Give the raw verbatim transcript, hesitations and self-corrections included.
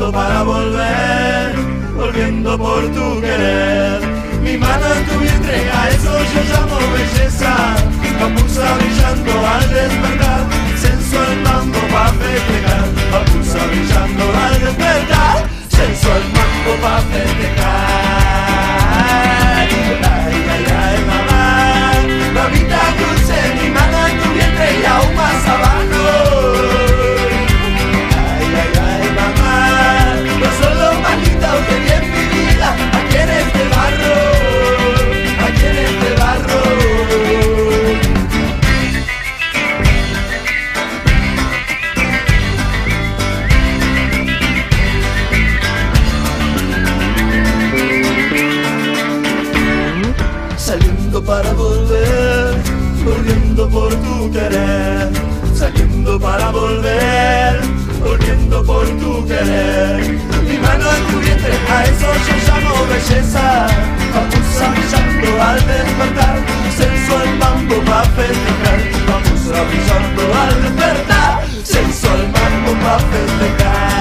saliendo para volver, volviendo por tu querer. Mi mano en tu vientre, a eso yo llamo belleza. Papusa brillando al despertar, sensual mambo pa' festejar. Papusa brillando al despertar, sensual mambo pa' festejar. Ay, ay, ay, mamá, mamita dulce, mi mano en tu vientre y aún más abajo. Ay, ay, ay, mamá, no solo más lindo que bien mi vida, aquí en este barro, aquí en este barro. Saliendo para volver, volviendo por tu querer. Saliendo para volver, volviendo por tu querer. Mi mano en tu vientre, a eso yo llamo belleza. Papusa brillando al despertar, sensual mambo pa' festejar. Papusa brillando al despertar, sensual mambo pa' festejar.